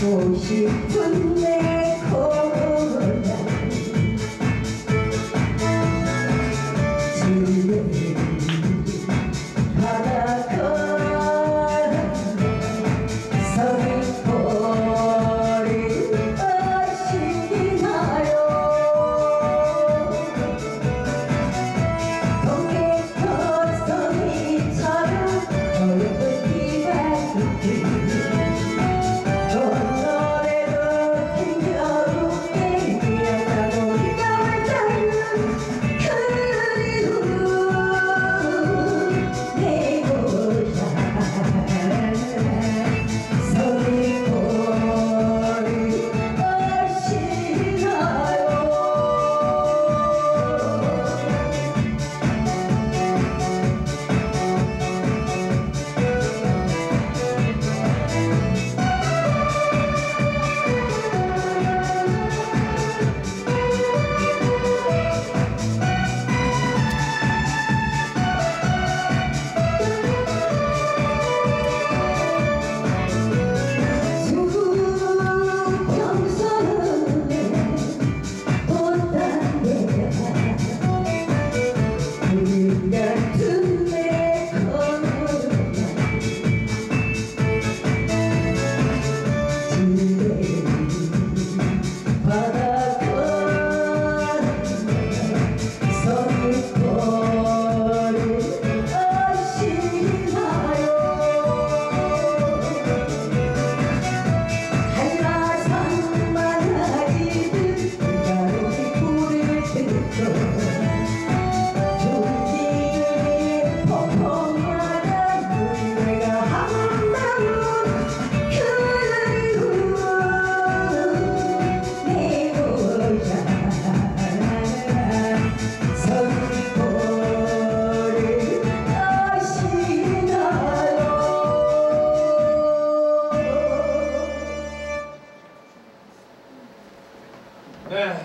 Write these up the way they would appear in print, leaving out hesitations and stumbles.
보고 싶은 내 고향 지금 바닷가 서귀포를 아시나요? 동백꽃 서리처럼 어여쁜 이발소리 좋은 노래도 힘겨울에 미안하고 이감을 따는 그리움 내 고향 서귀포를 아시나요? 네.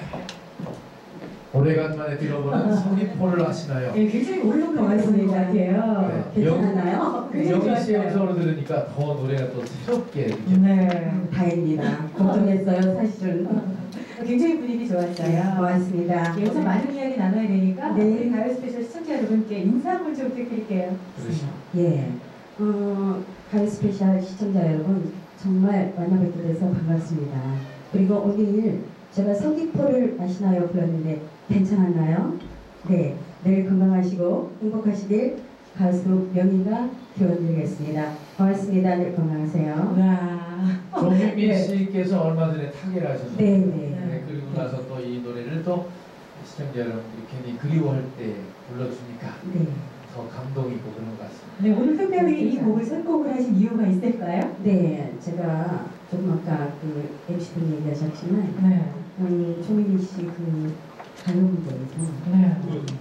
오래간만에 들어보는 서귀포를 아시나요? 네, 굉장히 오래된 것 같습니다. 네. 괜찮았나요? 굉장히 영희 씨 좋았어요. 음성으로 들으니까 더 노래가 또 새롭게 느껴져요. 네. 다행입니다. 걱정했어요, 사실은. 굉장히 분위기 좋았어요. 고맙습니다. 여기서 많은 이야기 나눠야 되니까 네. 우리 가요 스페셜 시청자 여러분께 인사 한번 좀 부탁드릴게요. 그러시죠. 예, 가요 스페셜 시청자 여러분 정말 만나뵙게 돼서 반갑습니다. 그리고 오늘 제가 서귀포를 아시나요 불렀는데 괜찮았나요? 네, 늘 건강하시고 행복하시길 가수 명희가 기원드리겠습니다. 고맙습니다. 늘 건강하세요. 와. 조민민 네. 씨께서 얼마 전에 타계를 하셨어요. 네, 네. 네, 그리고 나서 또 이 노래를 또 시청자 여러분들이 괜히 그리워할 때 불러주니까 네. 더 감동이 있고 그런 것 같습니다. 네, 오늘 특별히 이 곡을 선곡을 하신 이유가 있을까요? 네, 제가 조금 아까 그 MC분 얘기하셨지만 네. 조민희 씨 그 가요무대에서 네.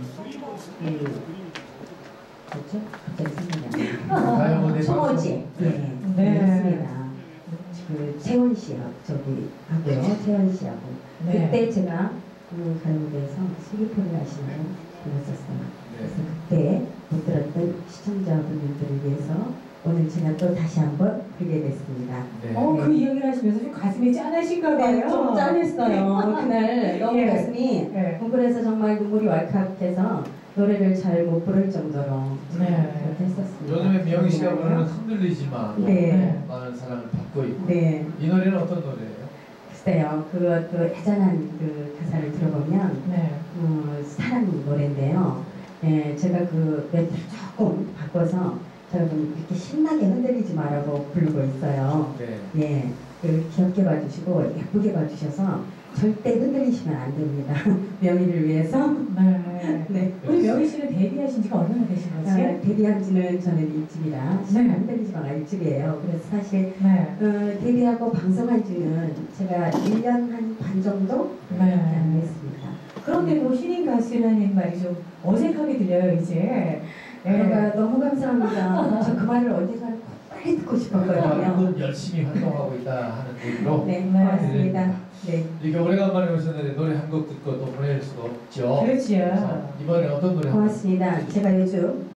뭐죠? 갑자기 생각이 안 나요. 가요무대 소모지. 예, 네. 그렇습니다. 그 채원 씨하고 저기 하고요. 채원 씨하고 네. 그때 제가 그 가요무대에서 서귀포를 아시나요? 불렀었어요. 네. 그래서 그때 못 들었던 시청자분들을 위해서 오늘 제가 또 다시 한번 부르게 됐습니다. 네. 그 이야기를 하시면서 좀 가슴이 짠하신가 봐요. 네, 좀 짠했어요. 그날 너무 예. 가슴이 네. 궁금해서 정말 눈물이 왈칵해서 노래를 잘 못 부를 정도로 네. 그렇게 했었습니다. 요즘에 미영희 씨가 부르는 흔들리지만 네. 많은 사랑을 받고 있고 네, 이 노래는 어떤 노래예요? 글쎄요. 그것도 애잔한 그 가사를 들어보면 네. 사랑 노래인데요. 네, 제가 그 멘트를 조금 바꿔서 제가 좀 이렇게 신나게 흔들리지 말라고 부르고 있어요. 네. 예, 그 귀엽게 봐주시고 예쁘게 봐주셔서 절대 흔들리시면 안 됩니다. 명의를 위해서. 네. 네. 우리 명희 씨는 데뷔하신 지가 얼마나 되신 거지? 데뷔한 지는 저는 일찍이라 네. 흔들리지 마라 일찍이에요. 그래서 사실 네. 데뷔하고 방송한 지는 제가 1년 한 반 정도 네. 안 했습니다. 그런데도 신인 가수라는 말이 좀 어색하게 들려요, 이제. 그러니까 너무 감사합니다. 저 그 말을 언젠가 꼭 빨리 듣고 싶었거든요. 그건 열심히 활동하고 있다 하는 얘기로 네, 네. 고맙습니다. 네. 이렇게 오래간만에 오셨는데 노래 한 곡 듣고 또 보낼 수가 없죠. 그렇지요. 그래서 이번에 어떤 노래? 고맙습니다. 제가 요즘